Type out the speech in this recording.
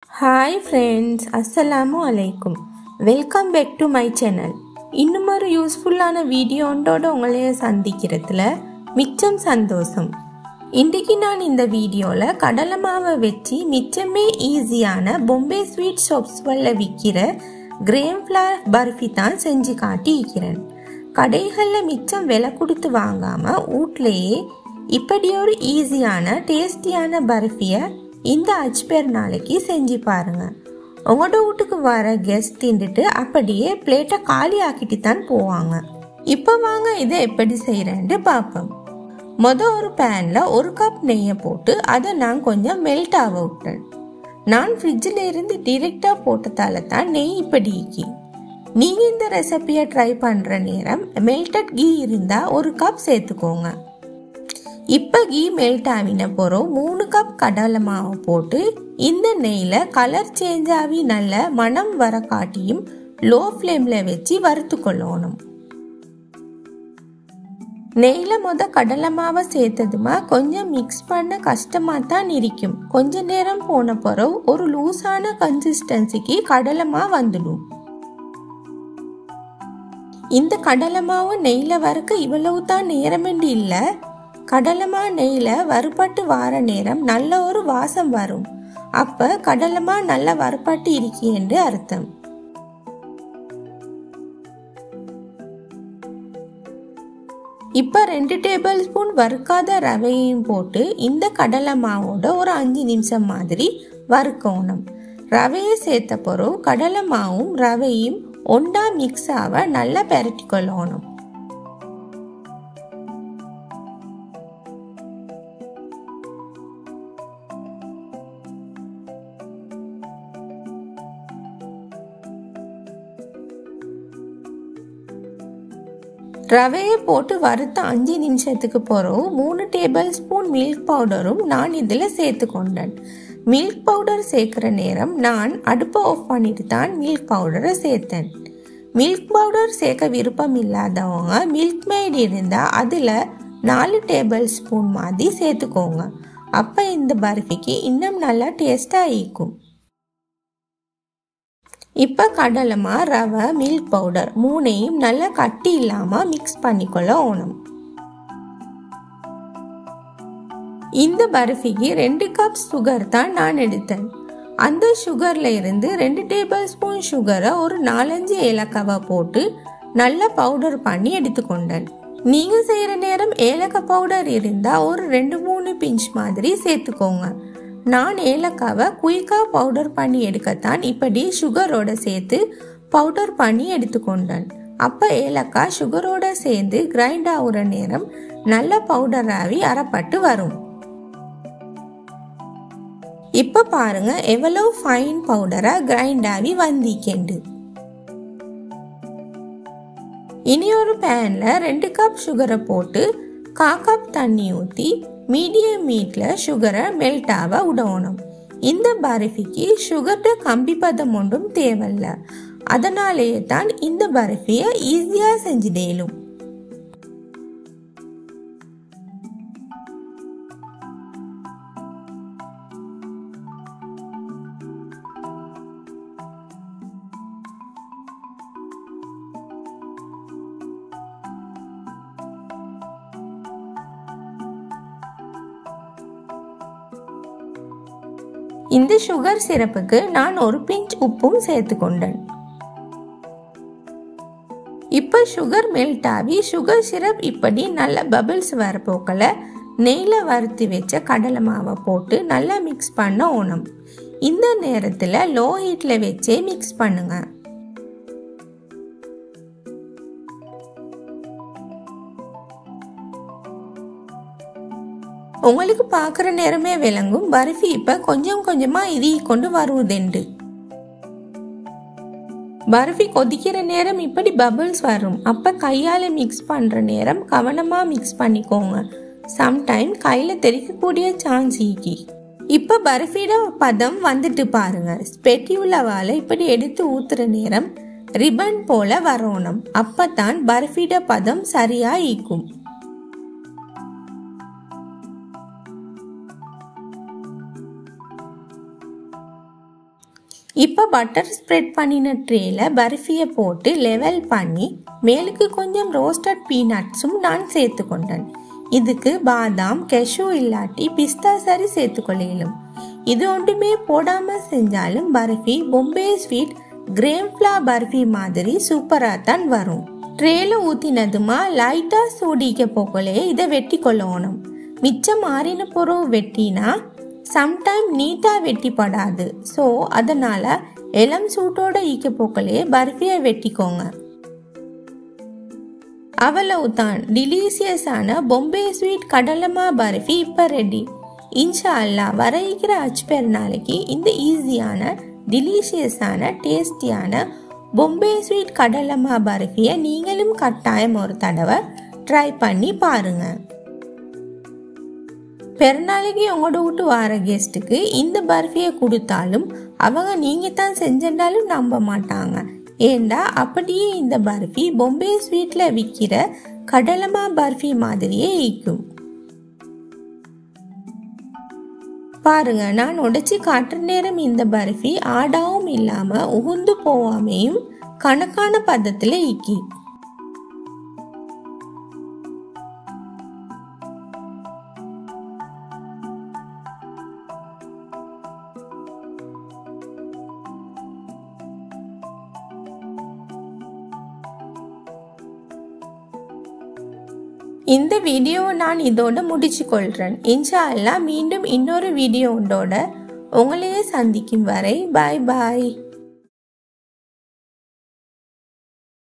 Hi friends, Assalamu alaikum. Welcome back to my channel. இன்னும் ஒரு யூஸ்ஃபுல்லான வீடியோண்டோட உங்களைய சந்திக்கிறதுல மிச்சம் சந்தோஷம். இன்றைக்கு நான் இந்த வீடியோவில் கடலை மாவை வச்சு மிச்சமே ஈஸியான பொம்பே ஸ்வீட் ஷாப்ஸ்களில் விற்கிற கிரேம் ஃப்ளவர் பர்ஃபி தான் செஞ்சு காட்டியிருக்கிறேன். கடைகளில் மிச்சம் விலை கொடுத்து வாங்காமல் வீட்லேயே இப்படி ஒரு ஈஸியான டேஸ்டியான பர்ஃபியை இந்த அஜ்பேர் நாளைக்கு செஞ்சு பாருங்க. உங்களோட வீட்டுக்கு வர கெஸ்ட் தின்னுட்டு அப்படியே பிளேட்டை காலி ஆக்கிட்டு தான் போவாங்க. இப்போ வாங்க இதை எப்படி செய்யறேன்னு பார்ப்போம். ஒரு பேன்ல 1 கப் நெய்யை போட்டு அதை நான் கொஞ்சம் மெல்ட் ஆக விட்டேன். நான் ஃப்ரிட்ஜில் இருந்து டிரெக்டா போட்டதால தான் நெய் இப்படி இக்கி. நீங்க இந்த ரெசிபியை ட்ரை பண்ற நேரம் மெல்டட் கீ இருந்தா 1 கப் சேர்த்துக்கோங்க. இப்போ கீ மெல்ட் ஆகின பிறகு 3 கப் கடலை மாவு போட்டு இந்த நெய்யில் கலர் சேஞ்ச் ஆகி நல்ல மனம் வர காட்டியும் லோ ஃப்ளேமில் வச்சு வறுத்து கொள்ளணும். நெய்யில் கடலை மாவை சேர்த்ததுமா கொஞ்சம் மிக்ஸ் பண்ண கஷ்டமாக தான் இருக்கும். கொஞ்ச நேரம் போன பிறகு ஒரு லூஸான கன்சிஸ்டன்சிக்கு கடலை மாவு வந்துடும். இந்த கடலை மாவு நெய்யில் வறுக்க இவ்வளவு தான் நேரமெண்டு இல்லை. கடலைமா நெய்யில வறுபட்டு வார நேரம் நல்ல ஒரு வாசம் வரும். அப்ப கடலைமா நல்ல வறுபட்டு இருக்கு என்று அர்த்தம். இப்ப 2 டேபிள் ஸ்பூன் வறுக்காத ரவையும் போட்டு இந்த கடலை மாவோட ஒரு 5 நிமிஷம் மாதிரி வறுக்கணும். ரவையை சேர்த்த பிறகு கடலை மாவும் ரவையும் ஒன்றா மிக்ஸ் ஆக நல்லா பெரட்டி கொள்ளணும். ரவையை போட்டு வறுத்த 5 நிமிஷத்துக்கு பிறகு 3 டேபிள் ஸ்பூன் மில்க் பவுடரும் நான் இதில் சேர்த்து கொண்டேன். மில்க் பவுடர் சேர்க்குற நேரம் நான் அடுப்பை ஆஃப் பண்ணிட்டு தான் மில்க் பவுடரை சேர்த்தேன். மில்க் பவுடர் சேர்க்க விருப்பம் இல்லாதவங்க மில்க் மேட் இருந்தால் அதில் 4 டேபிள் ஸ்பூன் மாதிரி சேர்த்துக்கோங்க. அப்போ இந்த பர்ஃபிக்கு இன்னும் நல்லா டேஸ்டாக இருக்கும். இப்போ கடலைமா ரவை மில்க் பவுடர் 3ஐயும் நல்லா கட்டி இல்லாமல் மிக்ஸ் பண்ணிக்கொள்ளணும். இந்த பர்ஃபிக்கு 2 கப் சுகர் தான் நான் எடுத்தேன். அந்த சுகர்ல இருந்து 2 டேபிள் ஸ்பூன் சுகரை ஒரு 4-5 ஏலக்காவை போட்டு நல்லா பவுடர் பண்ணி எடுத்துக்கொண்டேன். நீங்க செய்யற நேரம் ஏலக்காய் பவுடர் இருந்தா ஒரு 2-3 பிஞ்ச் மாதிரி சேர்த்துக்கோங்க. நான் ஏலக்காவை குயிக்காக பவுடர் பண்ணி எடுக்கத்தான் இப்படி சுகரோட சேர்த்து பவுடர் பண்ணி எடுத்துக்கொண்டேன். அப்போ ஏலக்காய் சுகரோட சேர்ந்து கிரைண்ட் ஆகுற நேரம் நல்ல பவுடர் ஆகி அரைப்பட்டு வரும். இப்போ பாருங்க எவ்வளவு ஃபைன் பவுடரா கிரைண்ட் ஆகி வந்திக்கேண்டு. இனி ஒரு பேன்ல 2 கப் சுகரை போட்டு 1/4 கப் தண்ணி ஊற்றி மீடியம் ஹீட்ல சுகரை மெல்ட் ஆக விடணும். இந்த பர்ஃபிக்கு சுகர்ட கம்பி பதம் ஒன்றும் தேவையில்ல. அதனாலேயே தான் இந்த பர்ஃபியை ஈஸியா செஞ்சிடலும். இந்த சுகர் சிரப்புக்கு நான் ஒரு பிஞ்ச் உப்பும் சேர்த்து கொண்டேன். இப்ப சுகர் மெல்ட் ஆகி சுகர் சிரப் இப்படி நல்ல பபிள்ஸ் வர போக்கல நெய்ல வறுத்து வச்ச கடலை மாவை போட்டு நல்லா மிக்ஸ் பண்ணணும். இந்த நேரத்துல லோ ஹீட்ல வச்சே மிக்ஸ் பண்ணுங்க. உங்களுக்கு பார்க்குற நேரமே விளங்கும் பர்ஃபி இப்போ கொஞ்சம் கொஞ்சமாக இறுகி கொண்டு வருவதுண்டு. பர்ஃபி கொதிக்கிற நேரம் இப்படி பபிள்ஸ் வரும். அப்போ கையால் மிக்ஸ் பண்ணுற நேரம் கவனமாக மிக்ஸ் பண்ணிக்கோங்க. சம்டைம் கையில் தெறிக்கக்கூடிய சான்ஸ் ஈக்கி. இப்போ பர்ஃபியோட பதம் வந்துட்டு பாருங்க. ஸ்பெட்யூலாவால் இப்படி எடுத்து ஊற்றுற நேரம் ரிப்பன் போல வரணும். அப்போ தான் பர்ஃபியோட பதம் சரியாக ஈக்கும். இப்போ பட்டர் ஸ்ப்ரெட் பண்ணின ட்ரேல பர்ஃபியை போட்டு லெவல் பண்ணி மேலுக்கு கொஞ்சம் ரோஸ்டட் பீனட்ஸும் நான் சேர்த்துக்கொண்டேன். இதுக்கு பாதாம், கெஷு இல்லாட்டி பிஸ்தா சரி சேர்த்துக்கொள்ளும். இது ஒன்றுமே போடாமல் செஞ்சாலும் பர்ஃபி பொம்பே ஸ்வீட் கிரேம்ஃப்ளா பர்ஃபி மாதிரி சூப்பராக தான் வரும். ட்ரேல ஊற்றினதுமா லைட்டாக சூடிக்க போக்கலே இதை வெட்டி கொள்ளணும். மிச்சம் மாறின பொருள் வெட்டினா சம்டைம் நீட்டாக வெட்டிப்படாது. ஸோ அதனால் இளம் சூட்டோட ஈக்க போக்கலே பர்ஃபியை வெட்டிக்கோங்க. அவ்வளவுதான், டிலீசியஸான பொம்பே ஸ்வீட் கடலமா பர்ஃபி இப்போ ரெடி. இன்ஷா அல்லாஹ் வர இருக்கிற அஜ்பர் நாளைக்கு இந்த ஈஸியான டிலீஷியஸான டேஸ்டியான பொம்பே ஸ்வீட் கடலமா பர்ஃபியை நீங்களும் கட்டாயம் ஒரு தடவை ட்ரை பண்ணி பாருங்க. பெருநாளைக்கு உங்களோட வீட்டு வர கெஸ்ட்டுக்கு இந்த பர்ஃபியை கொடுத்தாலும் அவங்க நீங்கள் தான் செஞ்சிருந்தாலும் நம்ப மாட்டாங்க. ஏண்டா அப்படியே இந்த பர்ஃபி பொம்பே ஸ்வீட்டில் விற்கிற கடலமா பர்ஃபி மாதிரியே இருக்கும். பாருங்க, நான் உடைச்சி காட்டுற நேரம் இந்த பர்ஃபி ஆடாவும் இல்லாம உகுந்து போவாமையும் கணக்கான பதத்துல இக்கி. இந்த வீடியோவை நான் இதோட முடிச்சு கொள்றேன். இன்ஷா அல்லாஹ் மீண்டும் இன்னொரு வீடியோவோட உங்களையே சந்திக்கும் வரை பாய் பாய்.